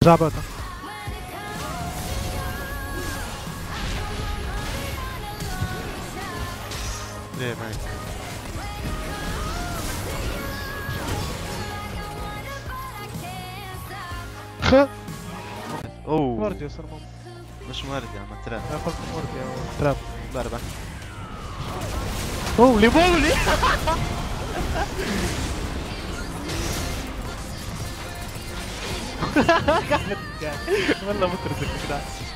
جابتها ليه معي اوه وردي يصير مم مش مرد يا عم تراب ياخذ وردي يا تراب ضربة بولي بولي والله مترزق كذا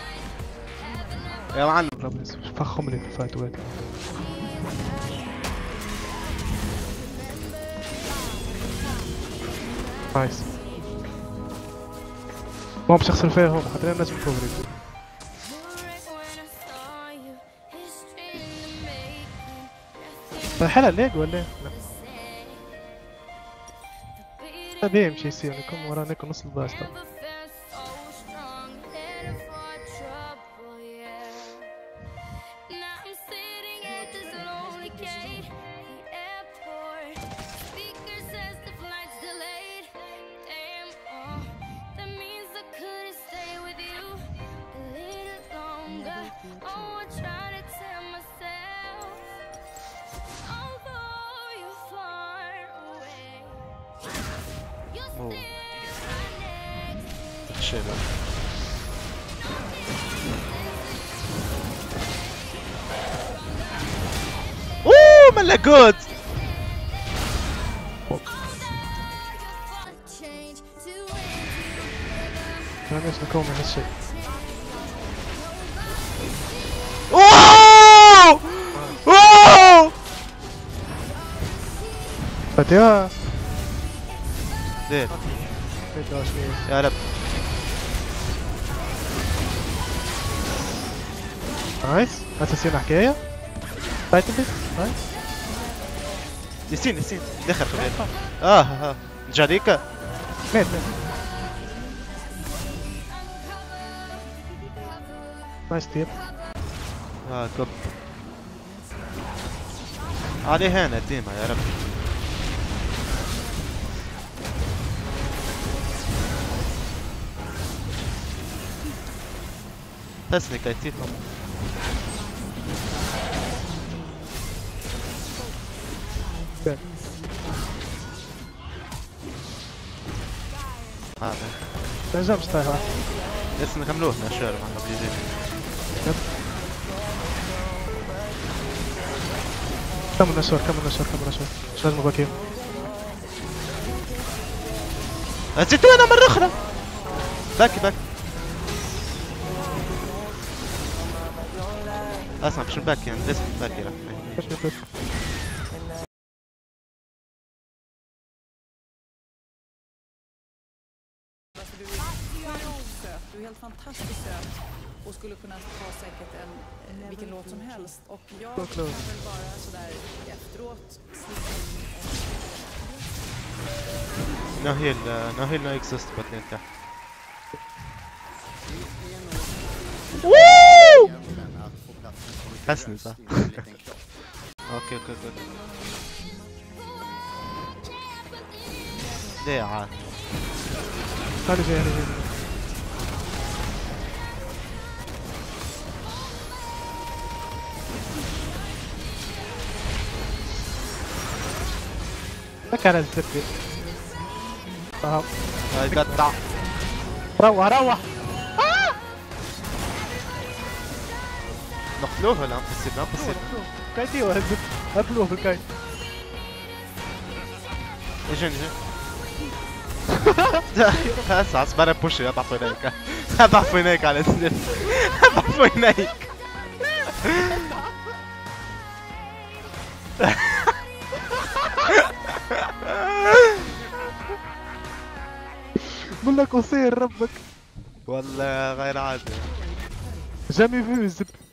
يا معلم فخم لي في الفايت وين نايس ما مش يخسر فيها هون حتى الناس مكورين حلا ليج ولا ايه؟ لا بيمشي يصير يكون ورا نيكو نص الباستر اوه شيء اوه ملا جود انا ليش نكون من هالشيء اوه اوه فتيا ليه يا رب نايس اساسين حكايه فايت بس نايس ياسين ياسين دخل خبير اه جاريكا ميت نايس تيب كب عليه هنا ديما يا رب تسني كايتيت هذا تنجم ستايل واحد لسه نكملوه نشر مع قبل كمل نشر شو لازم باكيو نسيتونا مرة أخرى باكي اسمع مش باكي يعني لسه باكي راح Du är helt fantastiskt söt och skulle kunna ta säkert vilken låt som helst och jag kan väl bara sådär efteråt ناهيل no exist باتلين تحت حسني صح اوكي ليه عاد هذا جاي لك على الزبدة هاي قطع روح نقتلوه لا بصير كايتي وهزب قتلوه في الكايت اجن هسه عصبر بوشي اضعف هناك اضعف هناك على السنين اضعف هناك بقول لك قصير ربك والله غير عادي جامي فيه الزب